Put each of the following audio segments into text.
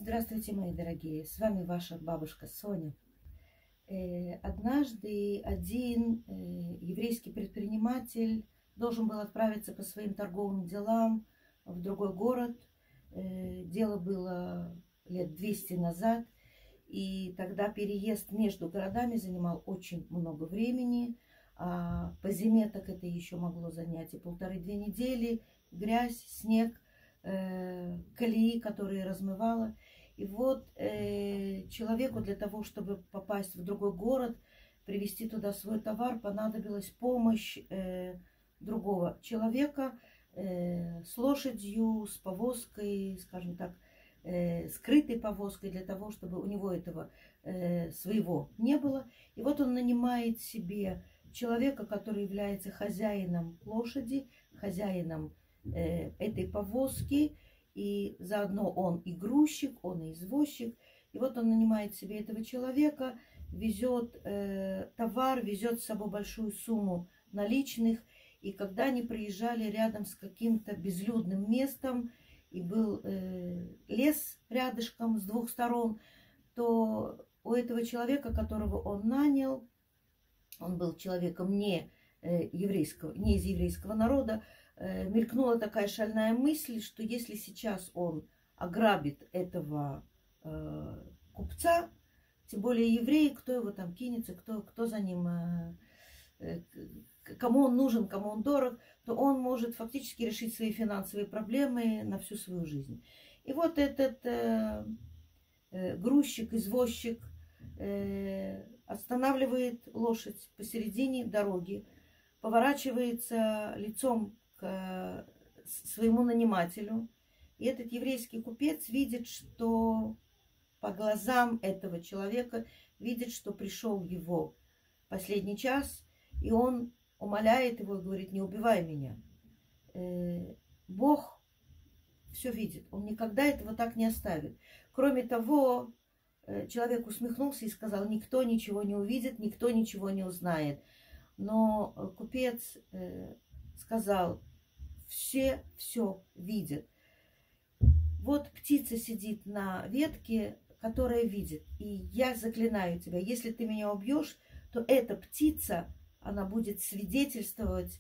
Здравствуйте, мои дорогие! С вами ваша бабушка Соня. Однажды один еврейский предприниматель должен был отправиться по своим торговым делам в другой город. Дело было лет 200 назад, и тогда переезд между городами занимал очень много времени. А по зиме так это еще могло занять и 1,5–2 недели. Грязь, снег, колеи, которые размывало. И вот человеку для того, чтобы попасть в другой город, привезти туда свой товар, понадобилась помощь другого человека с лошадью, с повозкой, скажем так, скрытой повозкой, для того, чтобы у него этого своего не было. И вот он нанимает себе человека, который является хозяином лошади, хозяином этой повозки, и заодно он и грузчик, он и извозчик. И вот он нанимает себе этого человека, везет товар, везет с собой большую сумму наличных. И когда они приезжали рядом с каким-то безлюдным местом, и был лес рядышком с двух сторон, то у этого человека, которого он нанял, он был человеком не еврейского, не из еврейского народа, мелькнула такая шальная мысль, что если сейчас он ограбит этого купца, тем более еврей, кто его там кинется, кто за ним, кому он нужен, кому он дорог, то он может фактически решить свои финансовые проблемы на всю свою жизнь. И вот этот грузчик, извозчик останавливает лошадь посередине дороги, поворачивается лицом к своему нанимателю. И этот еврейский купец видит, что по глазам этого человека, видит, что пришел его последний час, и он умоляет его и говорит: не убивай меня. Бог все видит, он никогда этого так не оставит. Кроме того, человек усмехнулся и сказал: никто ничего не увидит, никто ничего не узнает. Но купец сказал: все видят. Вот птица сидит на ветке, которая видит. И я заклинаю тебя, если ты меня убьешь, то эта птица, она будет свидетельствовать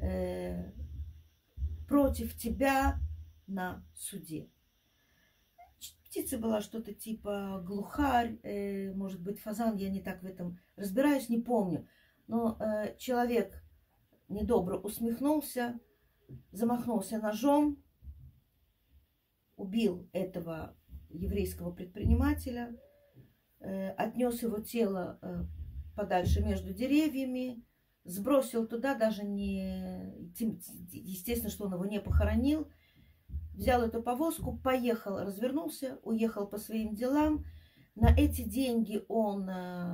против тебя на суде. Птица была что-то типа глухарь, может быть, фазан, я не так в этом разбираюсь, не помню. Но человек недобро усмехнулся, замахнулся ножом, убил этого еврейского предпринимателя, отнес его тело подальше между деревьями, сбросил туда, даже не... Естественно, что он его не похоронил. Взял эту повозку, поехал, развернулся, уехал по своим делам. На эти деньги он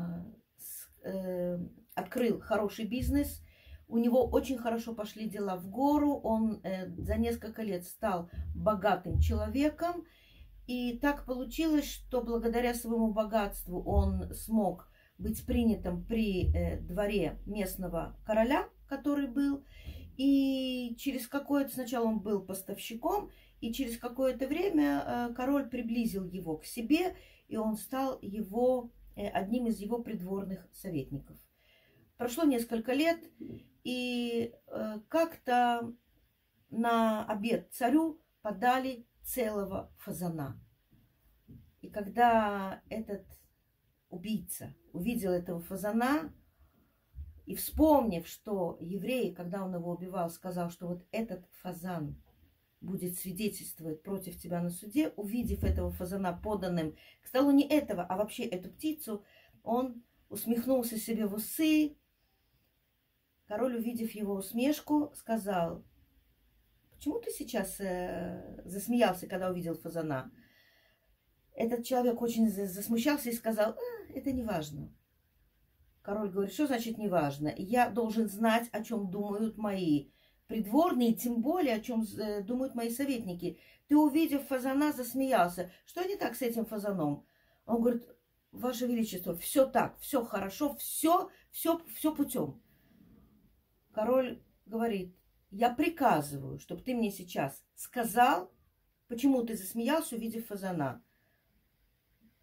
открыл хороший бизнес. У него очень хорошо пошли дела в гору. Он за несколько лет стал богатым человеком. И так получилось, что благодаря своему богатству он смог быть принятым при дворе местного короля, который был. И через какое-то... Сначала он был поставщиком, и через какое-то время король приблизил его к себе, и он стал одним из его придворных советников. Прошло несколько лет, и как-то на обед царю подали целого фазана. И когда этот убийца увидел этого фазана, и вспомнив, что еврей, когда он его убивал, сказал, что вот этот фазан будет свидетельствовать против тебя на суде, увидев этого фазана поданным к столу, не этого, а вообще эту птицу, он усмехнулся себе в усы. Король, увидев его усмешку, сказал: почему ты сейчас засмеялся, когда увидел фазана? Этот человек очень засмущался и сказал: это не важно. Король говорит: что значит не важно? Я должен знать, о чем думают мои придворные, тем более, о чем думают мои советники. Ты, увидев фазана, засмеялся. Что не так с этим фазаном? Он говорит: Ваше Величество, все так, все хорошо, все путем. Король говорит: я приказываю, чтобы ты мне сейчас сказал, почему ты засмеялся, увидев фазана.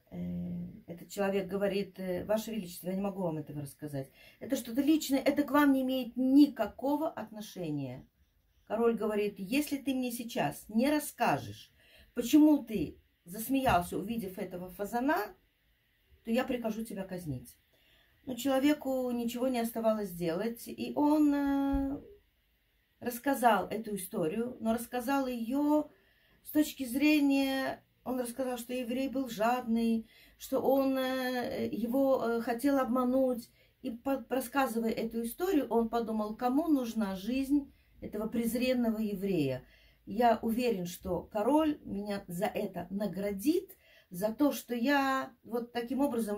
этот человек говорит: Ваше Величество, я не могу вам этого рассказать. Это что-то личное, это к вам не имеет никакого отношения. Король говорит: если ты мне сейчас не расскажешь, почему ты засмеялся, увидев этого фазана, то я прикажу тебя казнить. Но человеку ничего не оставалось делать, и он рассказал эту историю, но рассказал ее с точки зрения... Он рассказал, что еврей был жадный, что он его хотел обмануть. И рассказывая эту историю, он подумал, кому нужна жизнь этого презренного еврея. Я уверен, что король меня за это наградит, за то, что я вот таким образом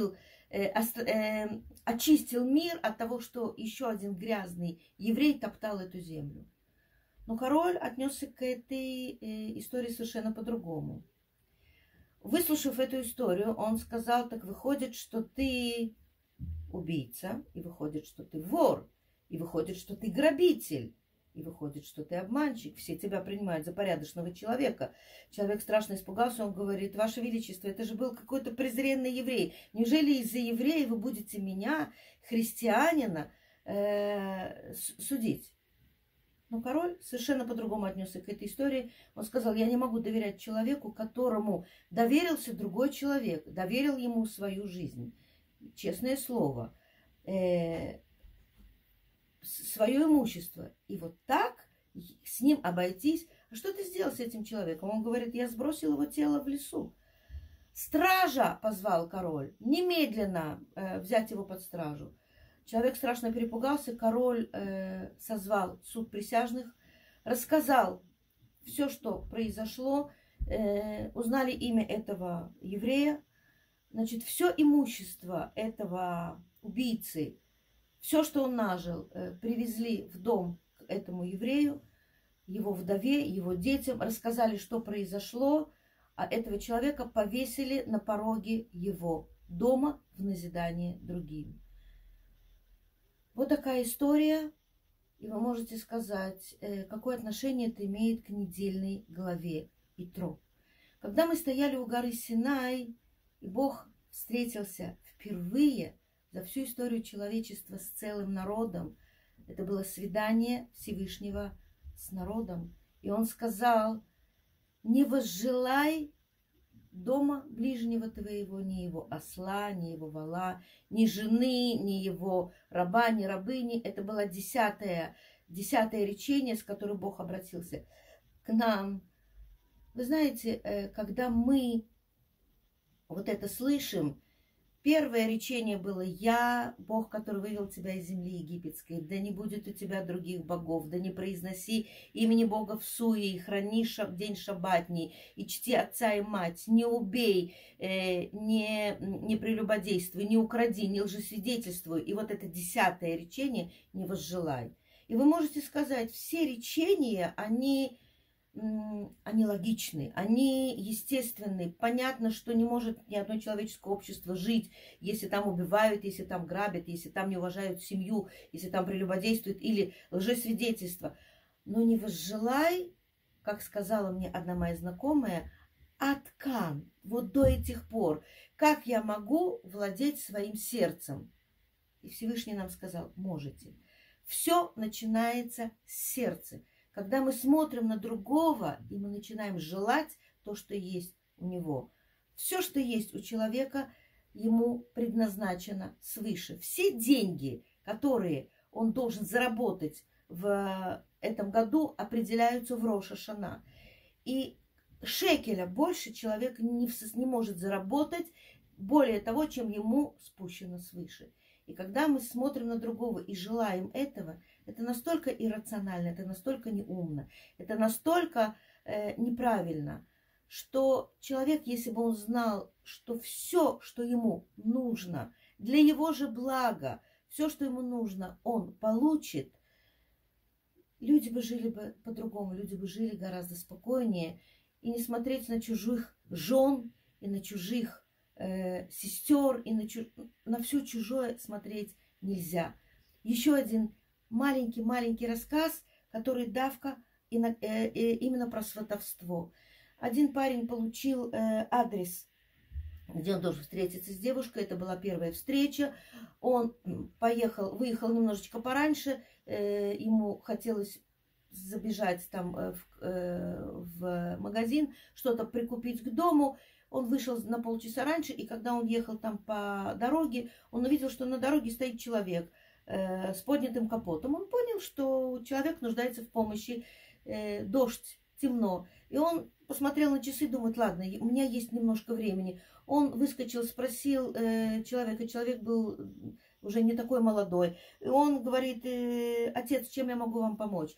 очистил мир от того, что еще один грязный еврей топтал эту землю. Но король отнесся к этой истории совершенно по-другому. Выслушав эту историю, он сказал: так выходит, что ты убийца, и выходит, что ты вор, и выходит, что ты грабитель, и выходит, что ты обманщик. Все тебя принимают за порядочного человека. Человек страшно испугался, он говорит: Ваше Величество, это же был какой-то презренный еврей. Неужели из-за еврея вы будете меня, христианина, судить? Но король совершенно по-другому отнесся к этой истории. Он сказал: я не могу доверять человеку, которому доверился другой человек, доверил ему свою жизнь. Честное слово. Свое имущество. И вот так с ним обойтись. А что ты сделал с этим человеком? Он говорит: я сбросил его тело в лесу. Стража, позвал король, немедленно взять его под стражу. Человек страшно перепугался, король созвал суд присяжных, рассказал все, что произошло, узнали имя этого еврея. Значит, все имущество этого убийцы, все, что он нажил, привезли в дом к этому еврею, его вдове, его детям, рассказали, что произошло, а этого человека повесили на пороге его дома в назидание другим. Вот такая история, и вы можете сказать, какое отношение это имеет к недельной главе Итро. Когда мы стояли у горы Синай, и Бог встретился впервые за всю историю человечества с целым народом, это было свидание Всевышнего с народом. И он сказал: не возжелай дома ближнего твоего, ни его осла, ни его вола, ни жены, ни его раба, ни рабыни. Это было десятое речение, с которым Бог обратился к нам. Вы знаете, когда мы вот это слышим, первое речение было: «Я, Бог, который вывел тебя из земли египетской, да не будет у тебя других богов, да не произноси имени Бога в суе, и храни день шаббатний, и чти отца и мать, не убей, не прелюбодействуй, не укради, не лжесвидетельствуй». И вот это 10-е речение «не возжелай». И вы можете сказать, все речения, они логичны, они естественны. Понятно, что не может ни одно человеческое общество жить, если там убивают, если там грабят, если там не уважают семью, если там прелюбодействуют или лжесвидетельство. Но не возжелай, как сказала мне одна моя знакомая, откан, вот до этих пор, как я могу владеть своим сердцем? И Всевышний нам сказал: можете. Все начинается с сердца. Когда мы смотрим на другого, и мы начинаем желать то, что есть у него. Все, что есть у человека, ему предназначено свыше. Все деньги, которые он должен заработать в этом году, определяются в Рош ха-Шана. И шекеля больше человек не может заработать, более того, чем ему спущено свыше. И когда мы смотрим на другого и желаем этого, это настолько иррационально, это настолько неумно, это настолько неправильно, что человек, если бы он знал, что все, что ему нужно, для его же блага, все, что ему нужно, он получит, люди бы жили бы по-другому, люди бы жили гораздо спокойнее, и не смотреть на чужих жен и на чужих сестер, и на все чужое смотреть нельзя. Еще один маленький рассказ, который давка именно про сватовство. Один парень получил адрес где он должен встретиться с девушкой. Это была первая встреча. Он выехал немножечко пораньше. Ему хотелось забежать там в магазин, что-то прикупить к дому. Он вышел на полчаса раньше, и когда он ехал там по дороге, он увидел, что на дороге стоит человек с поднятым капотом. Он понял, что человек нуждается в помощи. Дождь, темно. И он посмотрел на часы, думает, ладно, у меня есть немножко времени. Он выскочил, спросил человека. Человек был уже не такой молодой. И он говорит, отец, чем я могу вам помочь?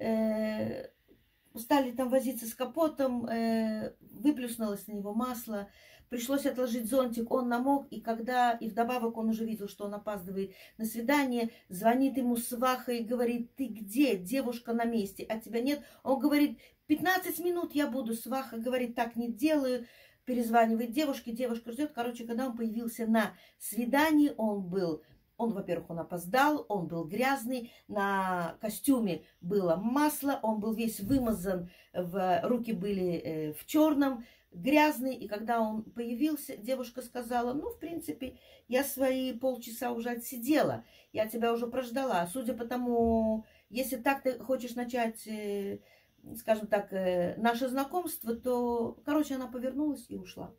Стали там возиться с капотом, выплюснулось на него масло, пришлось отложить зонтик, он намок, и вдобавок он уже видел, что он опаздывает на свидание, звонит ему сваха и говорит, ты где? Девушка на месте, а тебя нет? Он говорит, 15 минут я буду. Сваха говорит, так не делаю, перезванивает девушке, девушка ждет. Короче, когда он появился на свидании, во-первых, он опоздал, он был грязный, на костюме было масло, он был весь вымазан, руки были в черном, грязный. И когда он появился, девушка сказала, ну, в принципе, я свои полчаса уже отсидела, я тебя уже прождала. Судя по тому, если так ты хочешь начать, скажем так, наше знакомство, то, короче, она повернулась и ушла.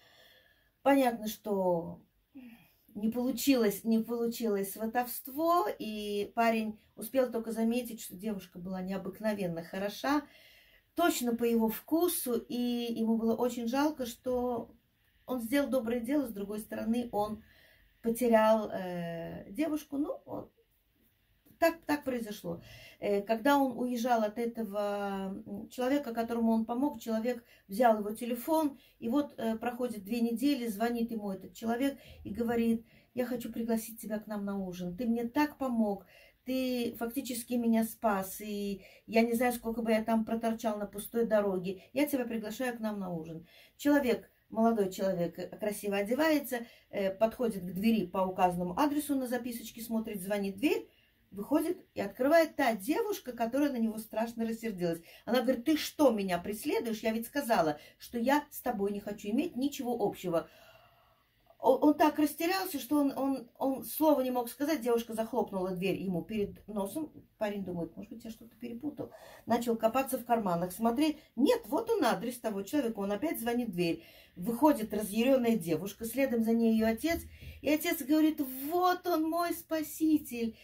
Понятно, что не получилось сватовство, и парень успел только заметить, что девушка была необыкновенно хороша, точно по его вкусу, и ему было очень жалко, что он сделал доброе дело, с другой стороны, он потерял девушку, ну, так произошло. Когда он уезжал от этого человека, которому он помог, человек взял его телефон, и вот проходит 2 недели, звонит ему этот человек и говорит, я хочу пригласить тебя к нам на ужин, ты мне так помог, ты фактически меня спас, и я не знаю, сколько бы я там проторчал на пустой дороге, я тебя приглашаю к нам на ужин. Молодой человек красиво одевается, подходит к двери по указанному адресу, на записочке смотрит, звонит в дверь, выходит и открывает та девушка, которая на него страшно рассердилась. Она говорит, ты что, меня преследуешь? Я ведь сказала, что я с тобой не хочу иметь ничего общего. Он так растерялся, что он слова не мог сказать. Девушка захлопнула дверь ему перед носом. Парень думает, может быть, я что-то перепутал. Начал копаться в карманах, смотреть. Нет, вот он адрес того человека. Он опять звонит в дверь. Выходит разъяренная девушка, следом за ней ее отец. И отец говорит, вот он мой спаситель.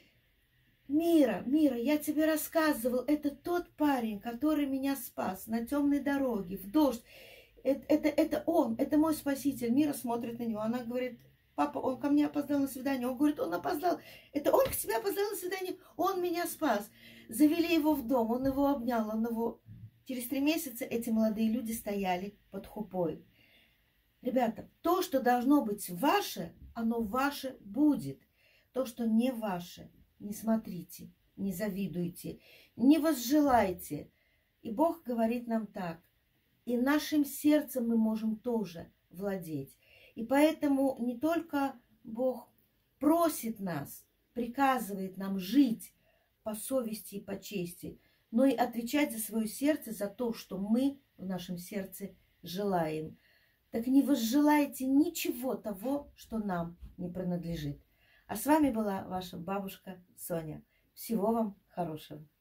Мира, я тебе рассказывал, это тот парень, который меня спас на темной дороге, в дождь. Это он, это мой спаситель. Мира смотрит на него, она говорит, папа, он ко мне опоздал на свидание. Он говорит, он опоздал. Это он к тебе опоздал на свидание, он меня спас. Завели его в дом, он его обнял, Через 3 месяца эти молодые люди стояли под хупой. Ребята, то, что должно быть ваше, оно ваше будет. То, что не ваше, не смотрите, не завидуйте, не возжелайте. И Бог говорит нам так. И нашим сердцем мы можем тоже владеть. И поэтому не только Бог просит нас, приказывает нам жить по совести и по чести, но и отвечать за свое сердце, за то, что мы в нашем сердце желаем. Так не возжелайте ничего того, что нам не принадлежит. А с вами была ваша бабушка Соня. Всего вам хорошего.